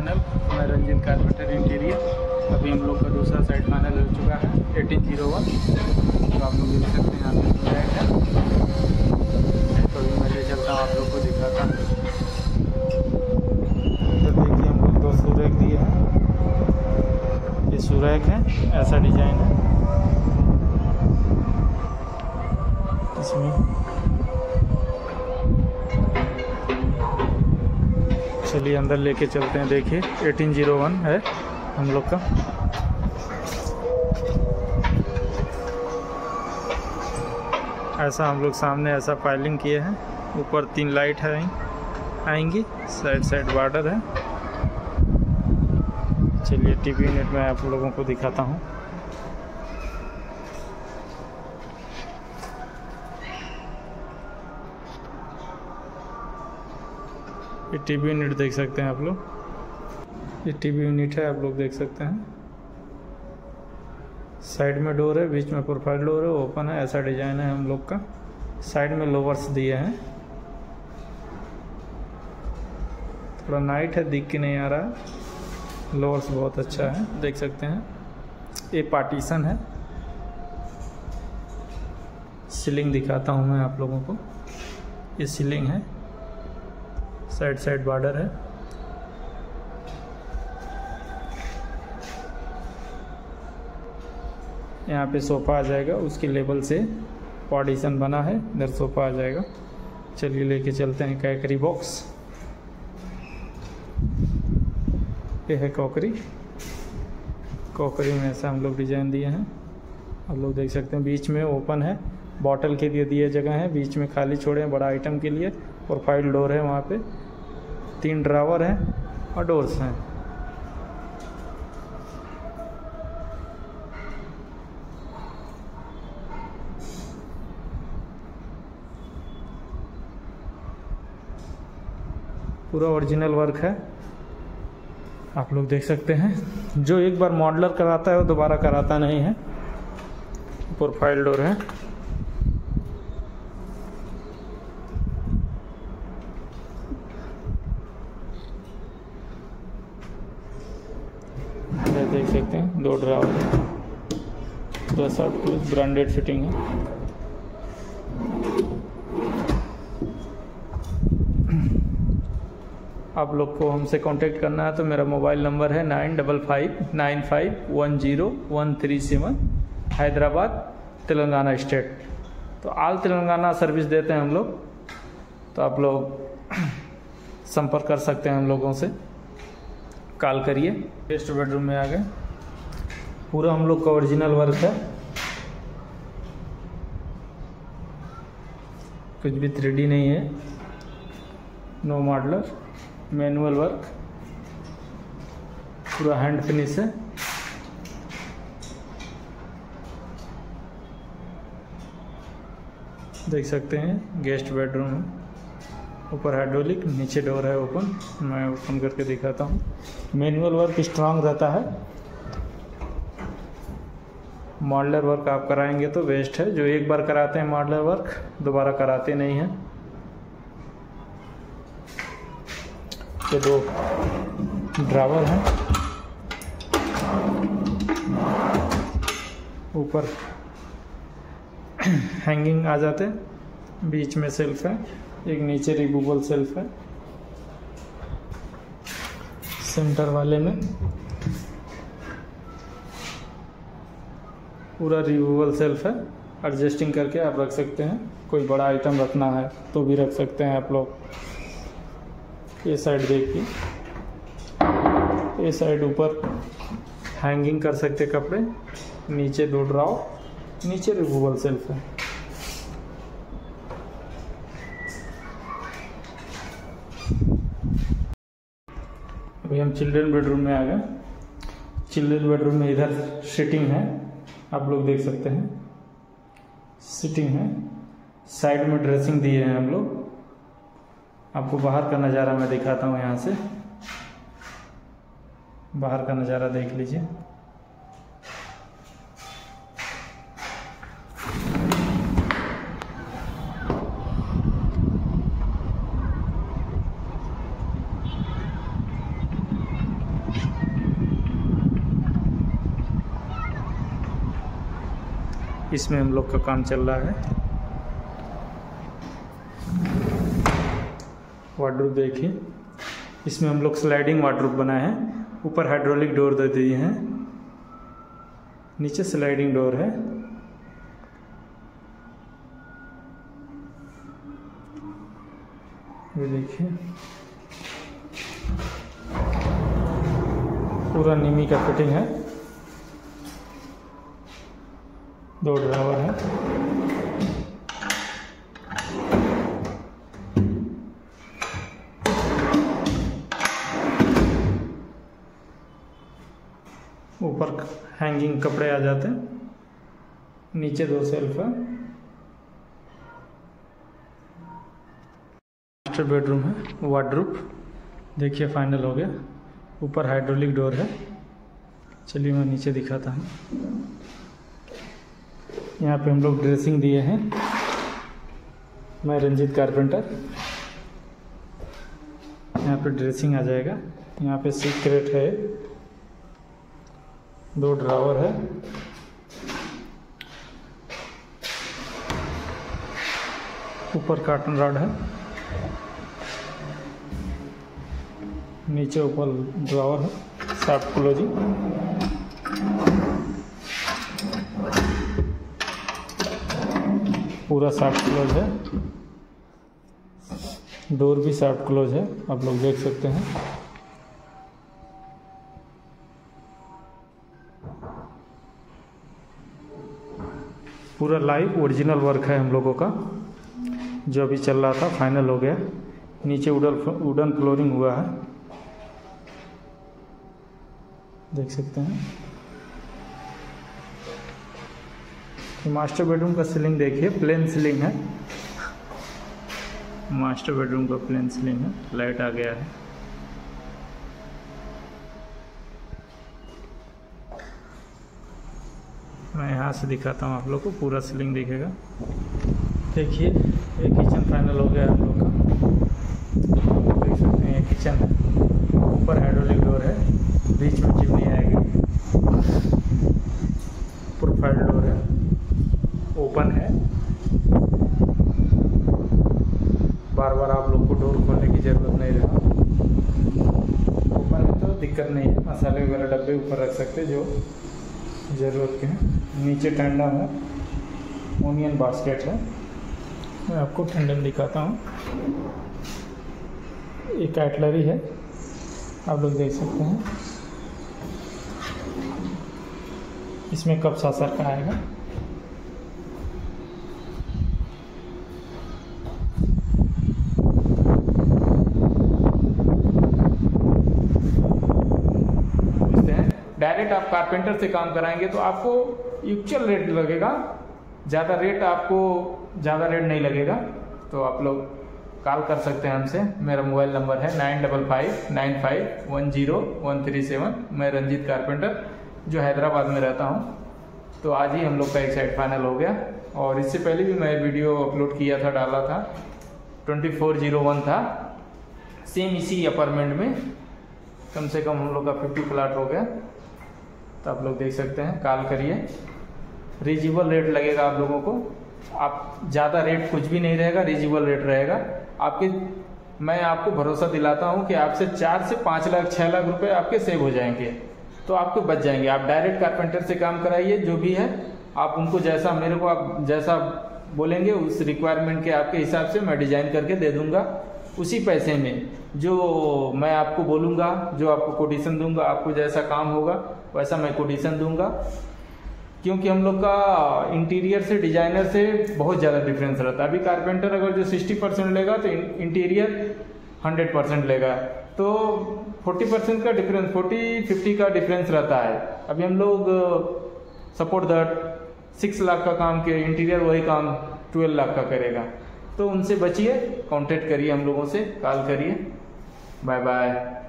Channel. मैं Ranjit carpenter interior. अभी हम लोग का दूसरा साइड फाइनल हो चुका है 1801। तो आप लोग देख सकते हैं यहाँ पे फ्लैग है। तो अभी मैं ले चलता हूँ, आप लोग को दिखाता हूँ। तो देखिए हम लोग 2 सुरैक दिए हैं। ये सुरैक है, ऐसा डिजाइन है इसमें। चलिए अंदर लेके चलते हैं। देखिए 1801 है हम लोग का। ऐसा हम लोग सामने ऐसा फाइलिंग किए हैं। ऊपर 3 लाइट है आएंगी, साइड बॉर्डर है। चलिए टीवी यूनिट में आप लोगों को दिखाता हूँ। ये टीवी यूनिट देख सकते हैं आप लोग। ये टीवी यूनिट है, आप लोग देख सकते हैं। साइड में डोर है, बीच में प्रोफाइल डोर है, ओपन है। ऐसा डिजाइन है हम लोग का। साइड में लोवर्स दिए हैं। थोड़ा नाइट है, दिख के नहीं आ रहा है। लोवर्स बहुत अच्छा है, देख सकते हैं। ये पार्टीशन है। सीलिंग दिखाता हूँ मैं आप लोगों को। ये सीलिंग है, साइड बॉर्डर है। यहाँ पे सोफ़ा आ जाएगा, उसके लेवल से पार्टीशन बना है। इधर सोफ़ा आ जाएगा। चलिए लेके चलते हैं कैकरी बॉक्स। ये है कॉकरी में ऐसा हम लोग डिजाइन दिए हैं। आप लोग देख सकते हैं। बीच में ओपन है, बॉटल के लिए दिए जगह है। बीच में खाली छोड़े हैं बड़ा आइटम के लिए। प्रोफाइल डोर है, वहाँ पे 3 ड्रावर हैं और डोर्स हैं। पूरा ओरिजिनल वर्क है, आप लोग देख सकते हैं। जो एक बार मॉडलर कराता है वो दोबारा कराता नहीं है। प्रोफाइल डोर है। देख सकते हैं 2 ड्रावर, पूरा शॉर्ट ब्रांडेड फिटिंग है। आप लोग को हमसे कांटेक्ट करना है तो मेरा मोबाइल नंबर है 9559510137, हैदराबाद तेलंगाना स्टेट। तो ऑल तेलंगाना सर्विस देते हैं हम लोग। तो आप लोग संपर्क कर सकते हैं हम लोगों से, कॉल करिए। गेस्ट बेडरूम में आ गए। पूरा हम लोग का ओरिजिनल वर्क है, कुछ भी 3D नहीं है। नो मॉडलर, मैनुअल वर्क, पूरा हैंड फिनिश है। देख सकते हैं गेस्ट बेडरूम है। ऊपर हाइड्रोलिक, नीचे डोर है ओपन। मैं ओपन करके दिखाता हूँ। मैनुअल वर्क स्ट्रांग रहता है। मॉडलर वर्क आप कराएंगे तो बेस्ट है। जो एक बार कराते हैं मॉडलर वर्क, दोबारा कराते नहीं हैं। ये 2 ड्रावर हैं। ऊपर हैंगिंग आ जाते, बीच में सेल्फ है, एक नीचे रिमूवेबल सेल्फ है। सेंटर वाले में पूरा रिमूवेबल सेल्फ है। एडजस्टिंग करके आप रख सकते हैं। कोई बड़ा आइटम रखना है तो भी रख सकते हैं आप लोग। ये साइड देखिए, ये साइड ऊपर हैंगिंग कर सकते कपड़े। नीचे 2 ड्रॉर, नीचे रिमूवेबल सेल्फ है। अभी हम चिल्ड्रन बेडरूम में आ गए। चिल्ड्रन बेडरूम में इधर सिटिंग है, आप लोग देख सकते हैं। सिटिंग है, साइड में ड्रेसिंग दिए हैं हम लोग। आपको बाहर का नज़ारा मैं दिखाता हूँ। यहाँ से बाहर का नज़ारा देख लीजिए। इसमें हम लोग का काम चल रहा है। वार्डरोब देखिए, इसमें हम लोग स्लाइडिंग वार्डरोब बनाए हैं। ऊपर हाइड्रोलिक डोर दे दिए हैं, नीचे स्लाइडिंग डोर है। ये देखिए पूरा नीमी का फिटिंग है। 2 ड्रावर है। ऊपर हैंगिंग कपड़े आ जाते हैं, नीचे 2 सेल्फ है। मास्टर बेडरूम है। वार्डरोब देखिए फाइनल हो गया। ऊपर हाइड्रोलिक डोर है। चलिए मैं नीचे दिखाता हूँ। यहाँ पे हम लोग ड्रेसिंग दिए हैं। मैं रंजीत कारपेंटर। यहाँ पे ड्रेसिंग आ जाएगा। यहाँ पे सीक्रेट है। 2 ड्रावर है। ऊपर कार्टन रॉड है, नीचे ऊपर ड्रावर है। शाफ्ट क्लोजिंग, पूरा शाफ्ट क्लोज है। डोर भी शाफ्ट क्लोज है, आप लोग देख सकते हैं। पूरा लाइव ओरिजिनल वर्क है हम लोगों का, जो अभी चल रहा था फाइनल हो गया। नीचे वुडन फ्लोरिंग हुआ है, देख सकते हैं। मास्टर बेडरूम का सीलिंग देखिए, प्लेन सीलिंग है। मास्टर बेडरूम का प्लेन सीलिंग है। लाइट आ गया है। मैं यहाँ से दिखाता हूँ आप लोग को, पूरा सीलिंग दिखेगा। देखिए ये किचन फाइनल हो गया हम लोग का, देख सकते हैं। ये किचन है, ऊपर हाइड्रोलिक डोर है, बीच में चिमनी आएगी, प्रोफाइल डोर है, ओपन है। बार बार आप लोग को डोर खोलने की ज़रूरत नहीं रहा। ओपन है तो दिक्कत नहीं है। मसाले वगैरह डब्बे ऊपर रख सकते जो ज़रूरत के हैं। नीचे टेंडम है, ओनियन बास्केट है। मैं आपको टेंडम दिखाता हूँ। एक कैटलरी है, आप लोग देख सकते हैं। इसमें कप सासर का आएगा। डायरेक्ट आप कारपेंटर से काम कराएंगे तो आपको एक्चुअल रेट लगेगा, ज़्यादा रेट नहीं लगेगा। तो आप लोग कॉल कर सकते हैं हमसे। मेरा मोबाइल नंबर है 9559510137। मैं रंजीत कारपेंटर, जो हैदराबाद में रहता हूँ। तो आज ही हम लोग का एक साइड फाइनल हो गया, और इससे पहले भी मैं वीडियो अपलोड किया था, डाला था। 2401 था, सेम इसी अपार्टमेंट में। कम से कम हम लोग का 50 प्लाट हो गया। तो आप लोग देख सकते हैं, कॉल करिए। रीजनेबल रेट लगेगा आप लोगों को। आप ज़्यादा रेट कुछ भी नहीं रहेगा, रीजनेबल रेट रहेगा। मैं आपको भरोसा दिलाता हूं कि आपसे 4 से 5 लाख 6 लाख रुपए आपके सेव हो जाएंगे, तो आपको बच जाएंगे। आप डायरेक्ट कारपेंटर से काम कराइए, जो भी है आप उनको जैसा मेरे को आप जैसा बोलेंगे उस रिक्वायरमेंट के आपके हिसाब से मैं डिजाइन करके दे दूंगा। उसी पैसे में जो मैं आपको बोलूँगा, जो आपको कोटेशन दूंगा, आपको जैसा काम होगा वैसा मैं कोटेशन दूंगा। क्योंकि हम लोग का इंटीरियर से डिजाइनर से बहुत ज़्यादा डिफरेंस रहता है। अभी कारपेंटर अगर जो 60% लेगा तो इंटीरियर 100% लेगा, तो 40% का डिफरेंस, 40-50 का डिफरेंस रहता है। अभी हम लोग सपोर्ट दैट 6 लाख का काम के इंटीरियर वही काम 12 लाख का करेगा। तो उनसे बचिए, कांटेक्ट करिए, हम लोगों से कॉल करिए। Bye bye.